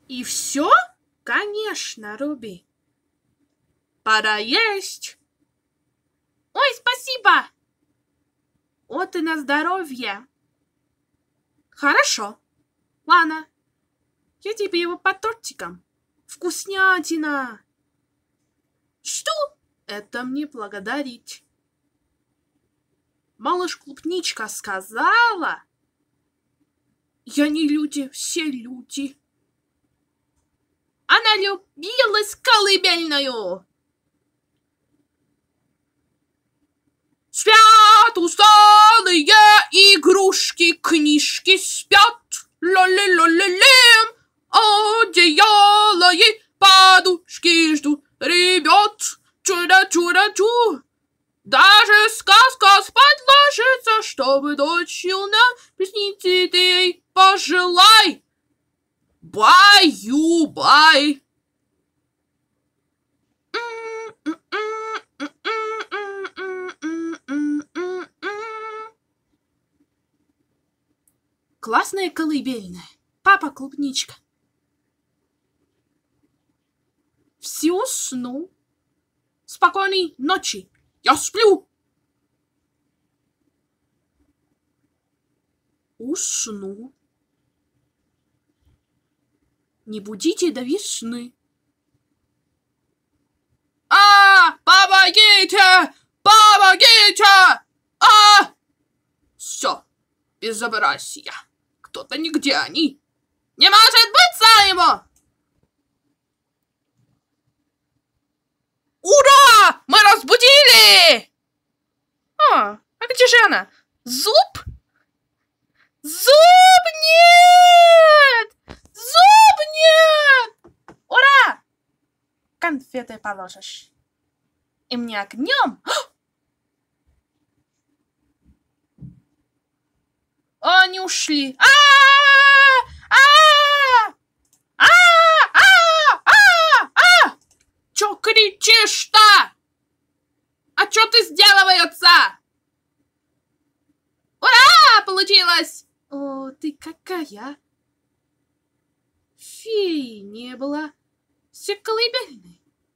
И все? Конечно, Руби. Пора есть. Ой, спасибо. Вот и на здоровье. Хорошо. Ладно. Я тебе его по тортикам. Вкуснятина. Что? Это мне благодарить. Малыш-клубничка сказала. Я не люди, все люди. Она любилась колыбельную. Спят усталые игрушки, книжки спят. Ла-ли-ла-ли-лим. Одеяло и подушки ждут ребят. Чудо-чудо-чу. Даже сказка спать ложится, чтобы ночью нам присниться ты ей пожелай. Баю-бай. Классная колыбельная. Папа клубничка. Все усну. Спокойной ночи. Я сплю. Усну. Не будите до весны. Помогите! Помогите! Все, безобразие. Кто-то нигде они. Не может быть ему! Ура! Мы разбудили! А где же она? Зуб? Зуб нет! Зуб нет! Ура! Конфеты положишь. И мне огнем. Они ушли. Чё кричишь-то? А чё ты сделывается? Ура! Получилось! О, ты какая? Феи не было. Все колыбельные.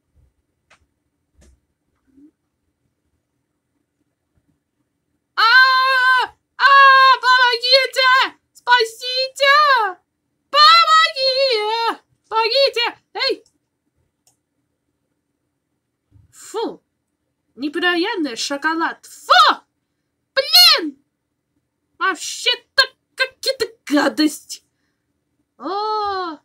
Помогите! Спасите! Помоги! Помогите! Эй! Фу! Непроверенный шоколад. Фу! Блин! Вообще-то какие-то гадость. О!